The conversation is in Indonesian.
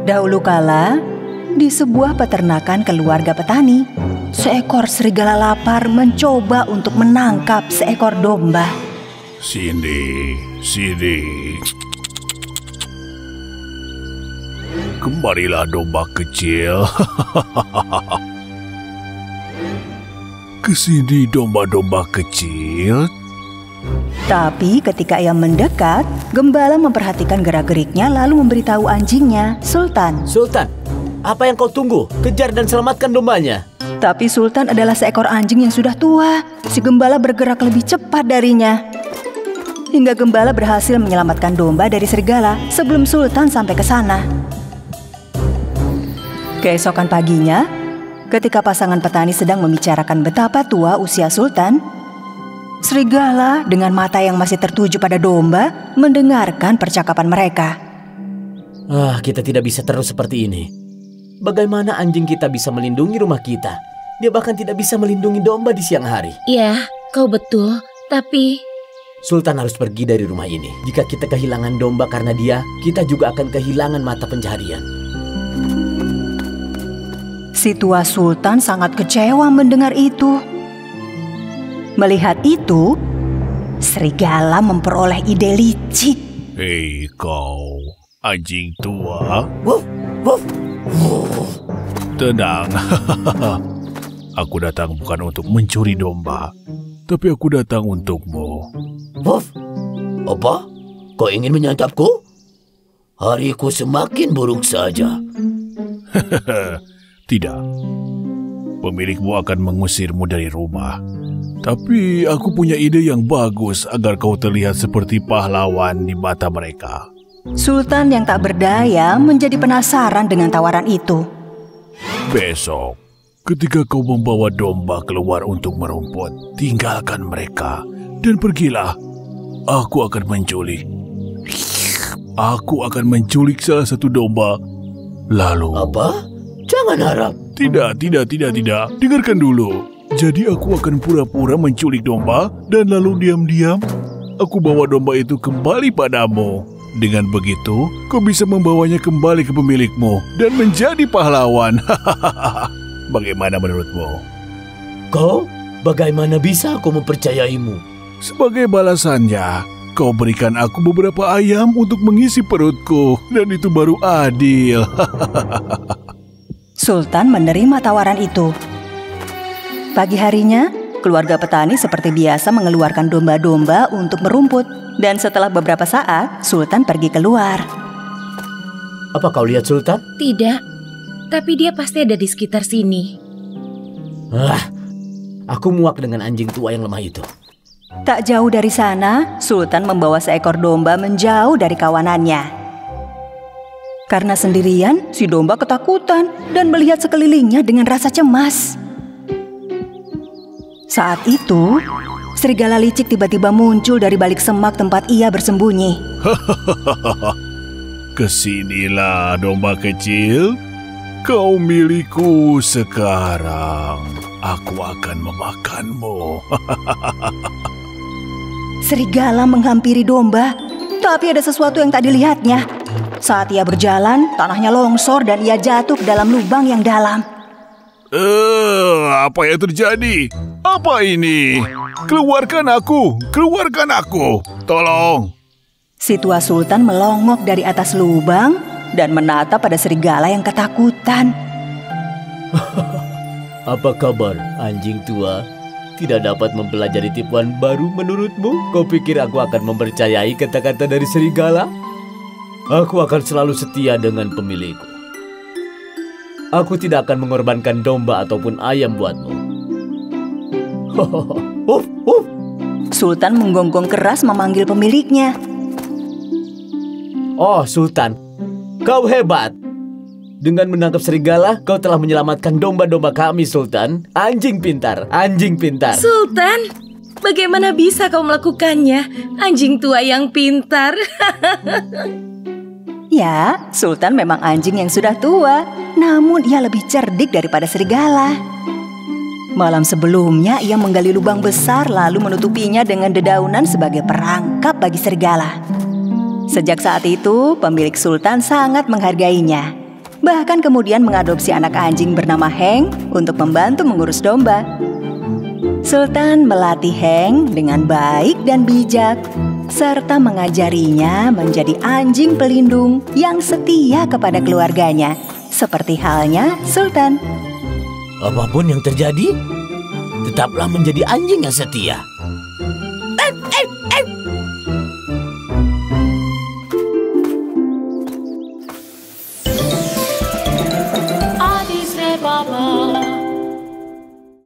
Dahulu kala, di sebuah peternakan keluarga petani, seekor serigala lapar mencoba untuk menangkap seekor domba. Sini. Kembalilah domba kecil. Kesini domba-domba kecil. Tapi ketika ia mendekat, gembala memperhatikan gerak-geriknya lalu memberitahu anjingnya, Sultan. Sultan, apa yang kau tunggu? Kejar dan selamatkan dombanya. Tapi Sultan adalah seekor anjing yang sudah tua. Si gembala bergerak lebih cepat darinya. Hingga gembala berhasil menyelamatkan domba dari serigala sebelum Sultan sampai ke sana. Keesokan paginya, ketika pasangan petani sedang membicarakan betapa tua usia Sultan, serigala dengan mata yang masih tertuju pada domba mendengarkan percakapan mereka. Kita tidak bisa terus seperti ini. Bagaimana anjing kita bisa melindungi rumah kita? Dia bahkan tidak bisa melindungi domba di siang hari. Ya, kau betul, tapi... Sultan harus pergi dari rumah ini. Jika kita kehilangan domba karena dia, kita juga akan kehilangan mata pencaharian. Si tua Sultan sangat kecewa mendengar itu. Melihat itu, serigala memperoleh ide licik. Hei kau, anjing tua. Wuf, wuf, wuf. Tenang. Aku datang bukan untuk mencuri domba, tapi aku datang untukmu. Wuf, apa? Kau ingin menyantapku? Hariku semakin buruk saja. Tidak. Pemilikmu akan mengusirmu dari rumah. Tapi aku punya ide yang bagus agar kau terlihat seperti pahlawan di mata mereka. Sultan yang tak berdaya menjadi penasaran dengan tawaran itu. Besok, ketika kau membawa domba keluar untuk merumput, tinggalkan mereka dan pergilah. Aku akan menculik. Aku akan menculik salah satu domba. Lalu... Apa? Jangan harap. Tidak. Dengarkan dulu. Jadi aku akan pura-pura menculik domba dan lalu diam-diam aku bawa domba itu kembali padamu. Dengan begitu, kau bisa membawanya kembali ke pemilikmu dan menjadi pahlawan. Bagaimana menurutmu? Kau? Bagaimana bisa aku mempercayaimu? Sebagai balasannya, kau berikan aku beberapa ayam untuk mengisi perutku dan itu baru adil. Sultan menerima tawaran itu. Pagi harinya, keluarga petani seperti biasa mengeluarkan domba-domba untuk merumput. Dan setelah beberapa saat, Sultan pergi keluar. Apa kau lihat Sultan? Tidak, tapi dia pasti ada di sekitar sini. Aku muak dengan anjing tua yang lemah itu. Tak jauh dari sana, Sultan membawa seekor domba menjauh dari kawanannya. Karena sendirian, si domba ketakutan dan melihat sekelilingnya dengan rasa cemas. Saat itu, serigala licik tiba-tiba muncul dari balik semak tempat ia bersembunyi. Kesinilah domba kecil, kau milikku sekarang. Aku akan memakanmu. Serigala menghampiri domba, tapi ada sesuatu yang tak dilihatnya. Saat ia berjalan, tanahnya longsor dan ia jatuh ke dalam lubang yang dalam. Apa yang terjadi? Apa ini? Keluarkan aku! Tolong! Si tua Sultan melongok dari atas lubang dan menatap pada serigala yang ketakutan. Apa kabar, anjing tua? Tidak dapat mempelajari tipuan baru menurutmu? Kau pikir aku akan mempercayai kata-kata dari serigala? Aku akan selalu setia dengan pemilikku. Aku tidak akan mengorbankan domba ataupun ayam buatmu. Sultan menggonggong keras memanggil pemiliknya. Oh, Sultan, kau hebat. Dengan menangkap serigala, kau telah menyelamatkan domba-domba kami, Sultan. Anjing pintar, anjing pintar. Sultan, bagaimana bisa kau melakukannya? Anjing tua yang pintar. Ya, Sultan memang anjing yang sudah tua, namun ia lebih cerdik daripada serigala. Malam sebelumnya, ia menggali lubang besar lalu menutupinya dengan dedaunan sebagai perangkap bagi serigala. Sejak saat itu, pemilik Sultan sangat menghargainya. Bahkan kemudian mengadopsi anak anjing bernama Heng untuk membantu mengurus domba. Sultan melatih Heng dengan baik dan bijak, serta mengajarinya menjadi anjing pelindung yang setia kepada keluarganya, seperti halnya Sultan. Apapun yang terjadi, tetaplah menjadi anjing yang setia.